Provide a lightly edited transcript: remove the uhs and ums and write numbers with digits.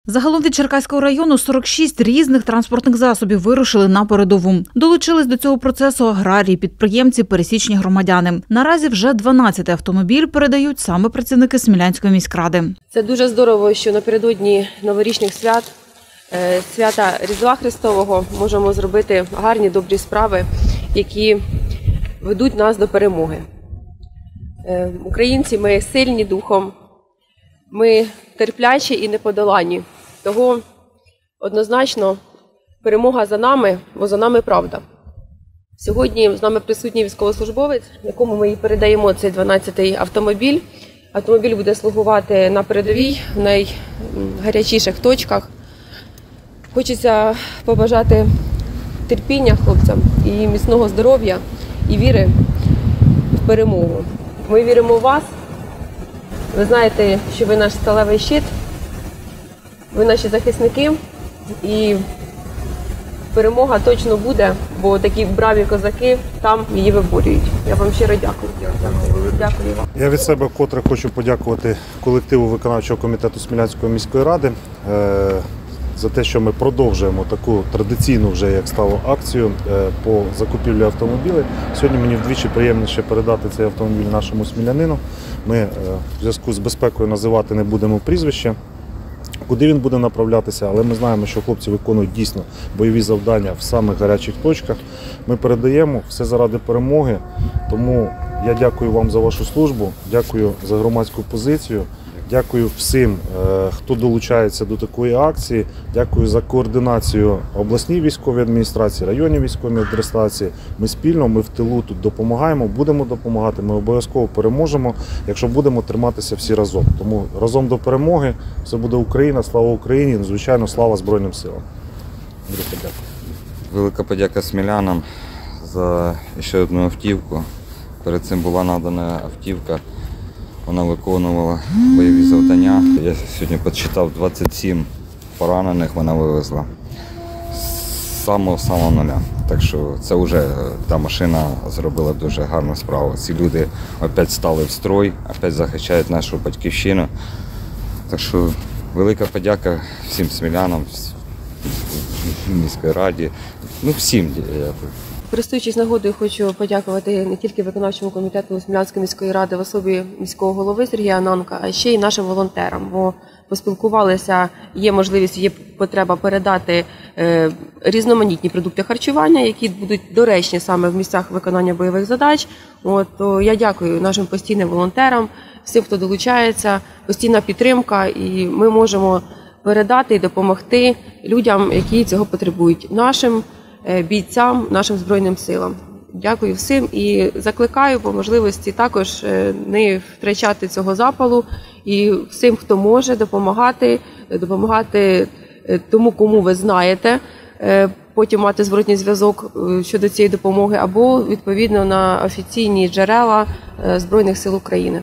Загалом від Черкаського району 46 різних транспортних засобів вирушили на передову. Долучились до цього процесу аграрії, підприємці, пересічні громадяни. Наразі вже 12 автомобіль передають саме працівники Смілянської міськради. Це дуже здорово, що напередодні новорічних свят, свята Різдва Христового, можемо зробити гарні, добрі справи, які ведуть нас до перемоги. Українці, ми сильні духом, ми терплячі і неподоланні. Того однозначно перемога за нами, бо за нами правда. Сьогодні з нами присутній військовослужбовець, якому ми і передаємо цей 12-й автомобіль. Автомобіль буде слугувати на передовій, в найгарячіших точках. Хочеться побажати терпіння хлопцям і міцного здоров'я, і віри в перемогу. Ми віримо в вас. Ви знаєте, що ви наш сталевий щит, ви наші захисники, і перемога точно буде, бо такі браві козаки там її виборюють. Я вам щиро дякую. Дякую вам. Я від себе вкотре хочу подякувати колективу виконавчого комітету Смілянської міської ради за те, що ми продовжуємо таку традиційну вже, як стало, акцію по закупівлі автомобілів. Сьогодні мені вдвічі приємніше передати цей автомобіль нашому смілянину. Ми в зв'язку з безпекою називати не будемо прізвище, куди він буде направлятися, але ми знаємо, що хлопці виконують дійсно бойові завдання в самих гарячих точках. Ми передаємо все заради перемоги, тому я дякую вам за вашу службу, дякую за громадську позицію. Дякую всім, хто долучається до такої акції. Дякую за координацію обласній військовій адміністрації, районній військовій адміністрації. Ми спільно, ми в тилу тут допомагаємо, будемо допомагати, ми обов'язково переможемо, якщо будемо триматися всі разом. Тому разом до перемоги, все буде Україна, слава Україні, звичайно, слава Збройним силам. Велика подяка смілянам за ще одну автівку. Перед цим була надана автівка. Вона виконувала бойові завдання. Я сьогодні підсчитав 27 поранених, вона вивезла з самого нуля. Так що це вже та машина зробила дуже гарну справу. Ці люди опять стали в строй, опять захищають нашу батьківщину. Так що велика подяка всім смілянам, міській раді, всім. Користуючись нагодою, хочу подякувати не тільки виконавчому комітету Смілянської міської ради в особі міського голови Сергія Ананка, а ще й нашим волонтерам, бо поспілкувалися, є можливість, є потреба передати різноманітні продукти харчування, які будуть доречні саме в місцях виконання бойових задач. То я дякую нашим постійним волонтерам, всім, хто долучається, постійна підтримка, і ми можемо передати і допомогти людям, які цього потребують, нашим бійцям, нашим Збройним силам. Дякую всім і закликаю по можливості також не втрачати цього запалу і всім, хто може, допомагати тому, кому ви знаєте, потім мати зворотній зв'язок щодо цієї допомоги або відповідно на офіційні джерела Збройних сил України.